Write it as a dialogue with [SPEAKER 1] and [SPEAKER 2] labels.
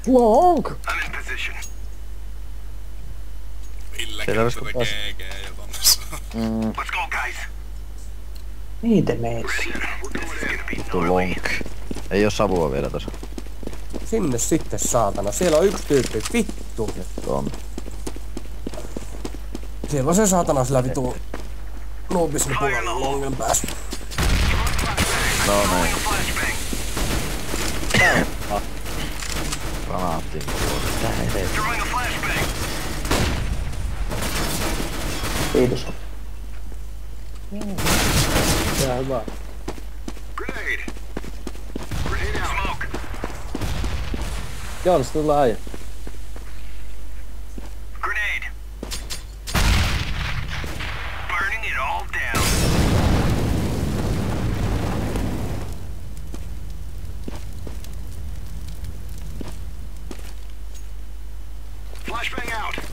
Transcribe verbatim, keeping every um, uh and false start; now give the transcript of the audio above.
[SPEAKER 1] Long!
[SPEAKER 2] I'm in position.
[SPEAKER 3] Ville
[SPEAKER 1] Siellä olisiko
[SPEAKER 3] kertoo
[SPEAKER 1] taas-
[SPEAKER 3] G G ja tonnes.
[SPEAKER 1] Mm,
[SPEAKER 2] Let's go, guys.
[SPEAKER 4] Mihin te meet?
[SPEAKER 2] Ready? This is gonna be
[SPEAKER 1] vittu
[SPEAKER 2] gnarly.
[SPEAKER 1] long. Ei oo savua vielä tossa.
[SPEAKER 5] Sinne sitten saatana. Siellä on yksi tyyppi. Vittu.
[SPEAKER 1] Nyt on.
[SPEAKER 5] Siellä on se saatana sillä vitu nuubisnipulla longen päässä.
[SPEAKER 1] No näin. Granaatti. Tää eteen.
[SPEAKER 2] Throwing a flashbang.
[SPEAKER 4] Kiitos.
[SPEAKER 1] Tää hyvä.
[SPEAKER 2] Grenade. Grenade out. Smoke.
[SPEAKER 1] Jons, tulla äijä.
[SPEAKER 2] Grenade. Burning it all down. Flashbang out.